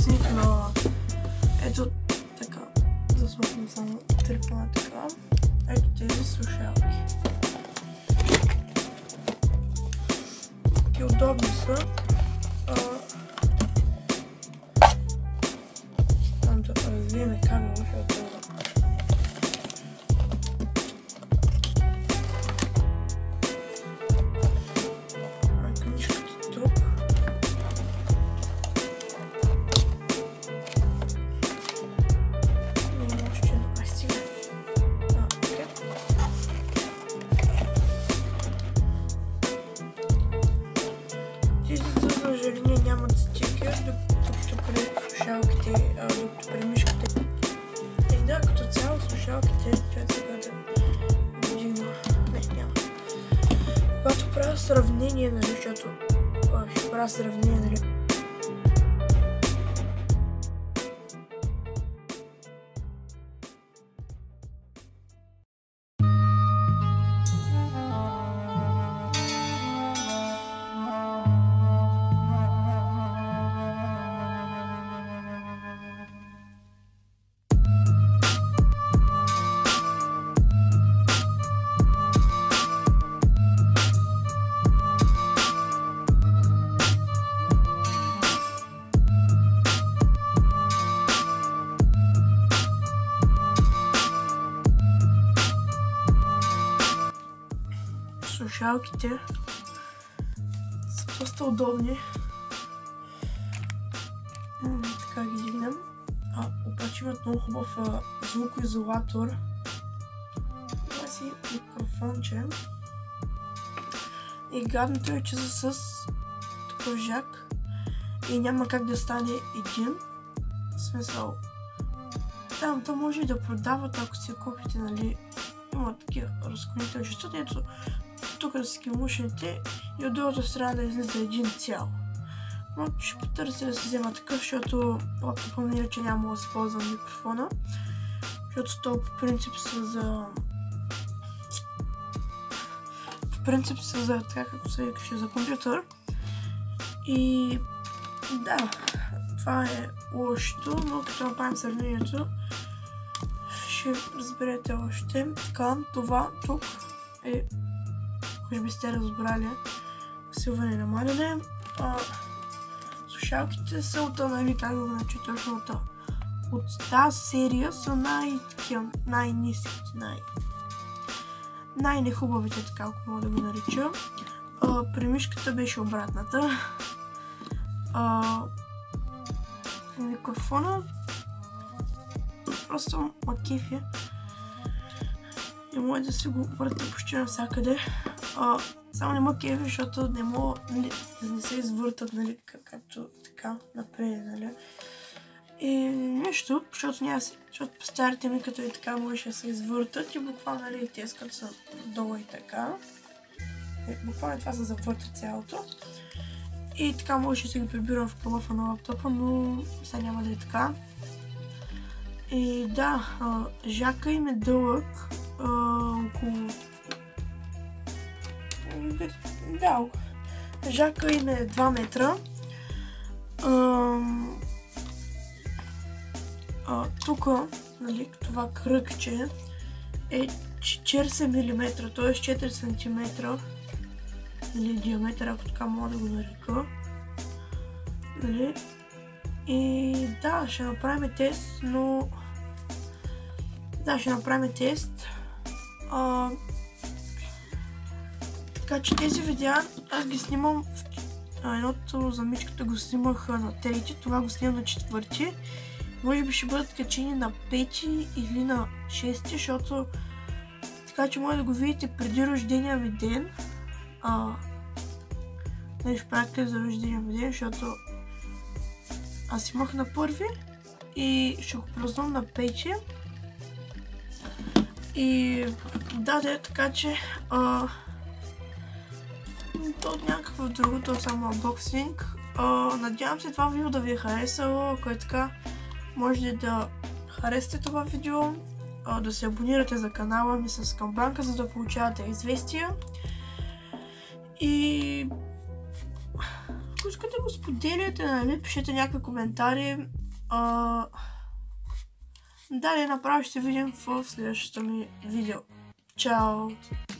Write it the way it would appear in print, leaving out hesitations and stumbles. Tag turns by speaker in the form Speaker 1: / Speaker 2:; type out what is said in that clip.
Speaker 1: unboxing на ето така, да смъкнем само телефона така, ето тези слушалки. Таки удобни са. Там да развиеме камера, защото нямат стикер, докато при слушалките, докато при мишката. И да, като цяло слушалките, чакай сега да вдигна. Не, няма. Когато правя сравнение, нали, защото ще правя сравнение, нали. Слушалките са доста удобни. Така ги дигнем. Обаче имат много хубав звукоизолатор. Това си микрофонче. И гадното е, че са с такъв жак. И няма как да стане един. В смисъл. Там то може и да продават, ако си купите, нали. Има такива разклонителчета, ето тук да си ги мушнете и от другата страна да излиза един цял. Но ще потърся да си взема такъв, защото лаптопа ми иначе няма да се ползвам микрофона. Защото то по принцип са за... така както се викаше, за компютър. И да, това е лошото, но като направим сравнението ще разберете още. Така, това тук е, може би сте разбрали, усилване и намаляне. Слушалките са от, нали, как да го начи точно от тази серия са най-ниските, най-нехубавите, така ако мога да го нарича. При мишката беше обратната. Микрофона просто макефи. И може да си го върта почти навсякъде. Само не макефи, защото не мога, нали, да не се извъртат, нали, както така напред, нали. И нещо, защото по старите ми като и така можеше да се извъртат и буквално, нали, тези като са долу и така. Буквално това се завърта цялото. И така може да си го прибирам в кълъфа на лаптопа, но сега няма да е така. И да, жака им е дълъг, около... Да, жака им е 2 метра. Тук, нали, това кръгче е 40 мм, т.е. 4 см. Нали, диаметър, ако така мога да го нарека. Нали? И да, ще направим тест, но... Да, ще направим тест. Така че тези видеа аз ги снимам едното за мишката го снимах на 3, това го снимам на 4. Може би ще бъдат качени на 5 или на 6, защото така че може да го видите преди рождения ми ден. Ще правя клип за рождения ми ден, защото аз имах на 1 и ще го празнувам на 5. И да, така че то от някакво другото, само анбоксинг. Надявам се това видео да ви е харесало, ако е така, може да харесате това видео, да се абонирате за канала ми с камбанка, за да получавате известия. И искате го споделяте, нали, пишете някакви коментари. Дали направо ще се видим в следващото ми видео. Чао!